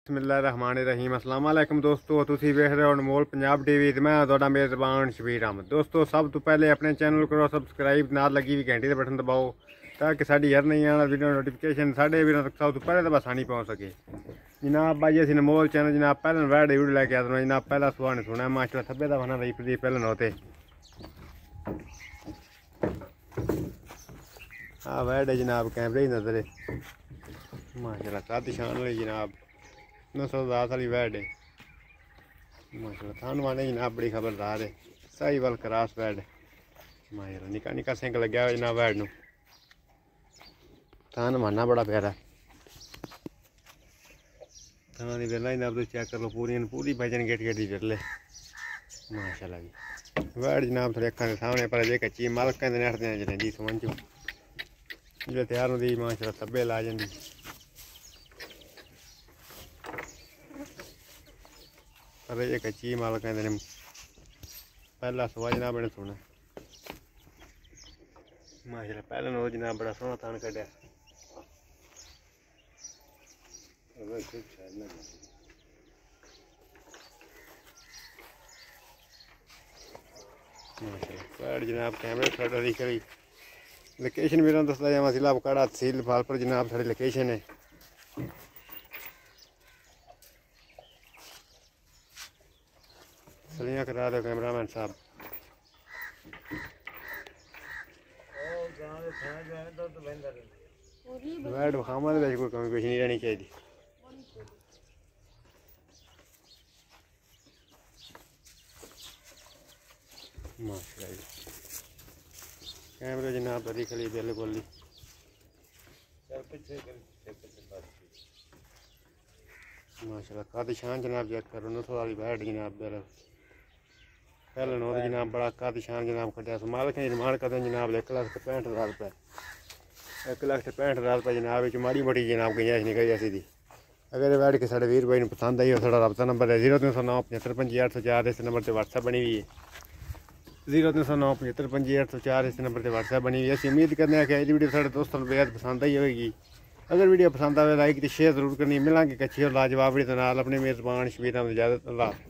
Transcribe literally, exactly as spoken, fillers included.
बिस्मिल्लाहिर्रहमानिर्रहीम अस्सलाम वालेकुम दोस्तों, तुसी वेख रहे हो अनमोल पंजाब टीवी ते मैं तुहाडा मेज़बान शबीर अहमद। दोस्तों सब तो पहले अपने चैनल करो सबसक्राइब, नाल लगी हुई घंटी का बटन दबाओ ताकि साड़ी हर नई आने वीडियो नोटिफिकेशन साढ़े भी सब तो पहले तो आसानी पहुँच सके। जनाब भाई असी अनमोल चैनल जनाब पहले वैड वीडियो लैके आते हैं। जनाब पहला सुहा नहीं सुना मास्टर थब्बे का बना रही प्रदीप पहले होते हाँ वैड है जनाब, कैमरे ही नजर है माशाल्लाह कादी शान वाली जनाब नौ दास वाली वैड है माशाल्लाह। थान वाले जनाब बड़ी खबरदार है, सही वाल क्रास वैड माशाल्लाह। निका निका सिंक लग्या हुआ जनाब वैड नूं, थान माना बड़ा प्यारा। थान की वेला जनाब तुम चेक कर लो, पूरी पूरी भजन गेट गेट की वेले माशाल्लाह जी। वैड जनाब थोड़े अखा के सामने पर जे कच्ची मालक कहते ने अठदे जने जी समझ जो तैयार होंगी माशाल्लाह थब्बे ला जाती। पर ये कच्ची माल कहते हैं पहला सुहा जनाब इन्हें सुना माशाल्लाह। पहले नो जनाब बड़ा सोहना थान कढ़िया माशाल्लाह। जनाब कैमरे थोड़ा दिख रही लोकेशन मेरा दसदा जावा जिला बकाड़ा तहसील फालपुर जनाब साड़ी लोकेशन है। सलियां करा दो कैमरामैन साहब। वैड बखामा कोई कमी पेशी नहीं रहनी चाहिए। माशाल्लाह जी कैमरे जनाब बड़ी खली बिल्कुल माशाल्लाह। कादी शान जनाब चेक करो नौ वाली वैड जनाब पहले नौ जनाब बड़ा कादी शान जनाब कटिया मालक ने डिमांड करते जनाब एक लाख पैंठ हज़ार रुपये एक लाख पैंठ हज़ार रुपये जनाब माड़ी मोटी जनाब गुंजाइश निकली ऐसी दी। अगर वैड के साढ़े वीर भाई पसंद आई हो साढ़ा रब्ता नंबर है जीरो तीन सौ नौ पचहत्तर पंजी अठ सौ चार। इस नंबर से व्हाट्सएप बनी हुई है जीरो तीन सौ नौ पचहत्तर पंजी अठ सौ चार। इस नंबर से व्हाट्सएप बनी हुई है। असं उम्मीद करते हैं कि अज वीडियो साढ़े दोस्तों बेहद पसंद आई होगी। अगर वीडियो पसंद आए लाइक तो शेयर जरूर करनी। मिलेंगे कच्ची और लाजवाब वीडियो अपने मेज़बान शबीर अहमद इजाजत अल्लाह।